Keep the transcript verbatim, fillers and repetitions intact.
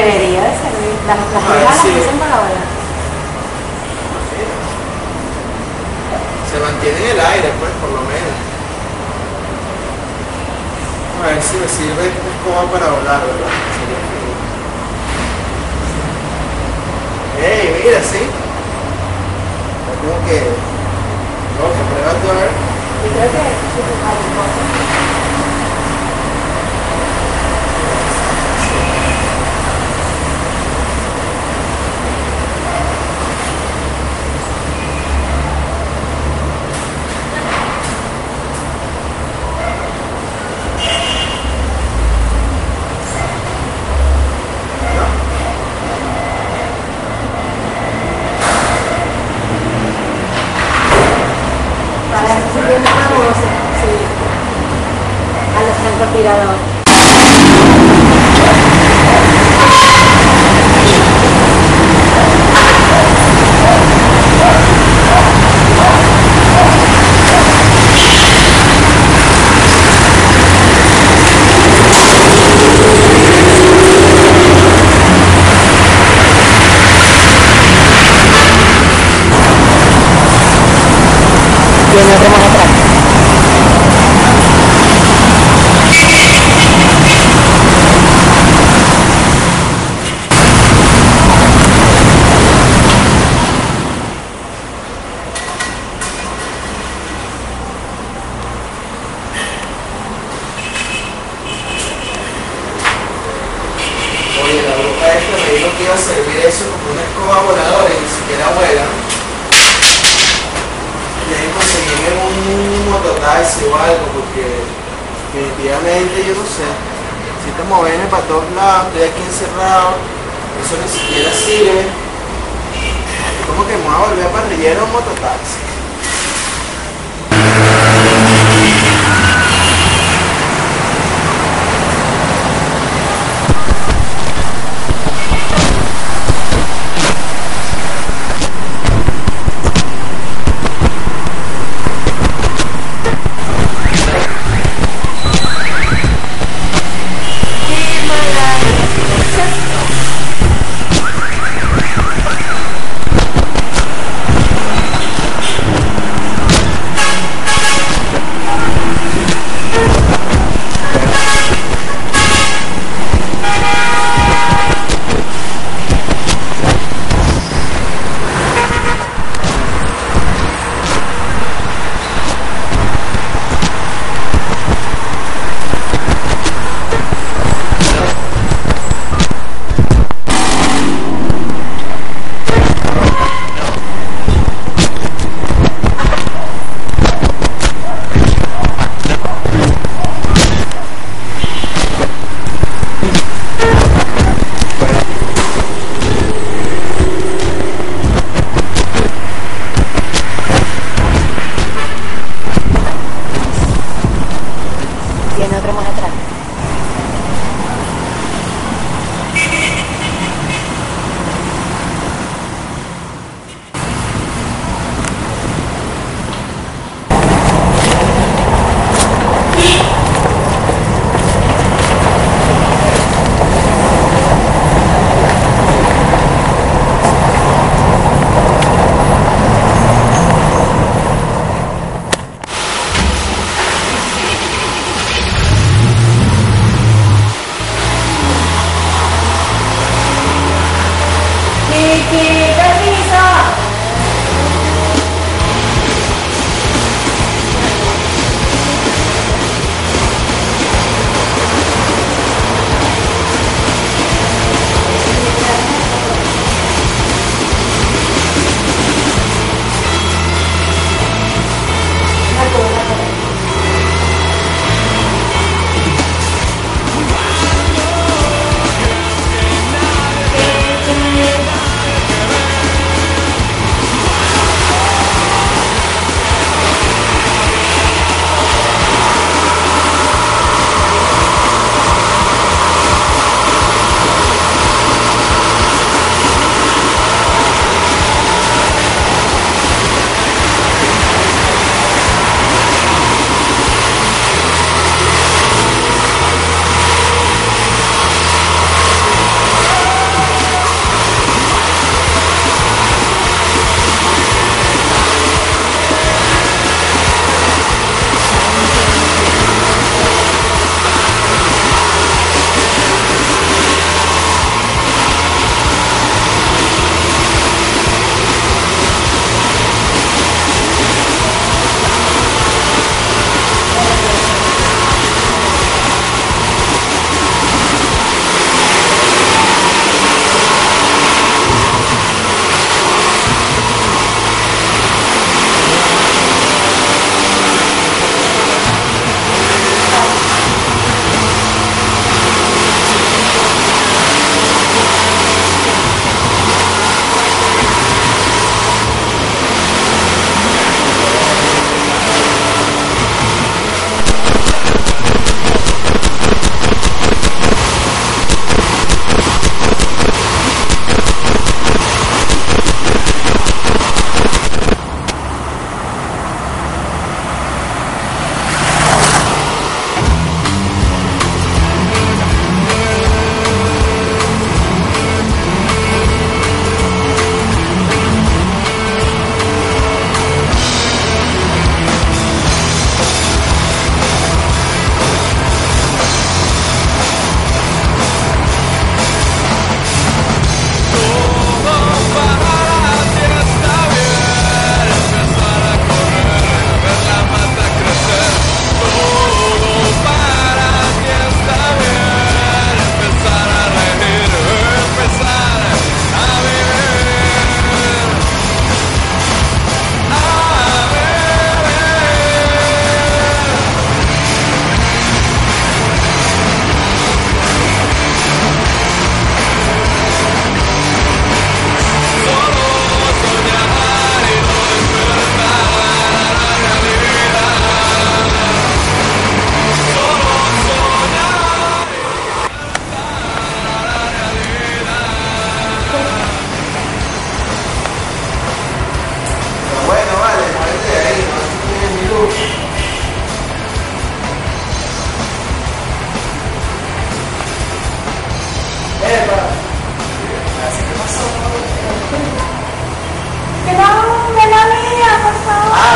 Debería de servir. Las, las Ah, viejas sí. las usan para volar. Se mantiene en el aire, pues, por lo menos. A ver si me sirve esta escoba para volar, ¿verdad? Sería genial. ¡Ey, mira, sí! Yo tengo que... No, que prueba tú a ver. Yo creo que si tu mariposa. Para eso se tiene una voz, sí. A los francotiradores. Tiene otro más atrás. Oye, la bruja esta me dijo que iba a servir eso como una escoba voladora y ni siquiera vuela. Tienen que conseguirme un mototaxi o algo porque definitivamente yo no sé. Necesito moverme para todos lados, estoy aquí encerrado, eso ni siquiera sirve. Como que me voy a volver a parrillero un mototaxi. por favor. Ah,